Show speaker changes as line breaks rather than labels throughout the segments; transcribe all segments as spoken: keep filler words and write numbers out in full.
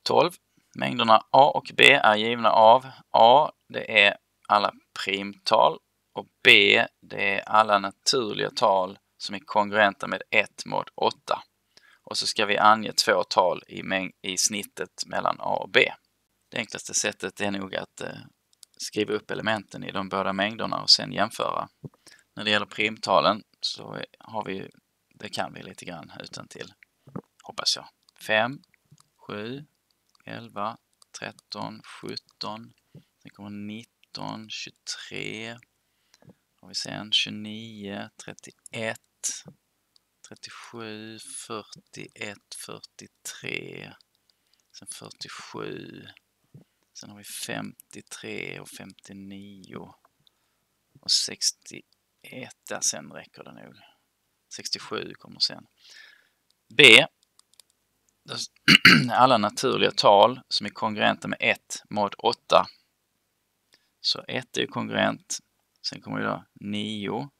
tolv. Mängderna A och B är givna av A, det är alla primtal, och B, det är alla naturliga tal som är kongruenta med ett mod åtta. Och så ska vi ange två tal i, mäng- i snittet mellan A och B. Det enklaste sättet är nog att eh, skriva upp elementen i de båda mängderna och sen jämföra. När det gäller primtalen så har vi, det kan vi lite grann utan till, hoppas jag. fem, sju, elva, tretton, sjutton, sen kommer nitton, tjugotre, har vi sen tjugonio, trettioett, trettiosju, fyrtioett, fyrtiotre, sen fyrtiosju, sen har vi femtiotre och femtionio och sextioett, där sen räcker det nog. sextiosju kommer sen. B, alla naturliga tal som är kongruenta med ett mod åtta. Så ett är ju kongruent. Sen kommer vi då nio,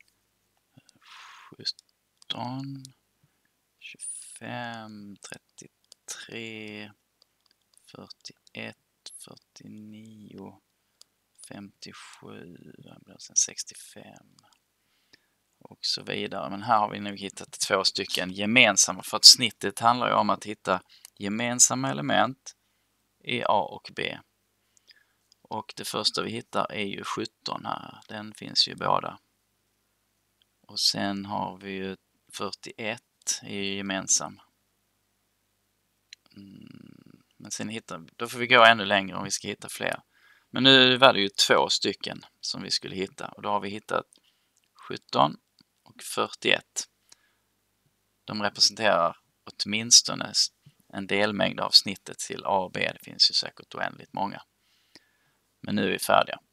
sjutton, tjugofem, trettiotre, fyrtioett, fyrtionio, femtiosju, sen sextiofem och så vidare. Men här har vi nu hittat två stycken gemensamma, för att snittet handlar ju om att hitta gemensamma element i A och B. Och det första vi hittar är ju sjutton här. Den finns ju båda. Och sen har vi ju fyrtioett är ju gemensam. Mm, men sen hittar, då får vi gå ännu längre om vi ska hitta fler. Men nu var det ju två stycken som vi skulle hitta. Och då har vi hittat sjutton och fyrtioett. De representerar åtminstone en delmängd av snittet till A och B. Det finns ju säkert oändligt många. Men nu är vi färdiga.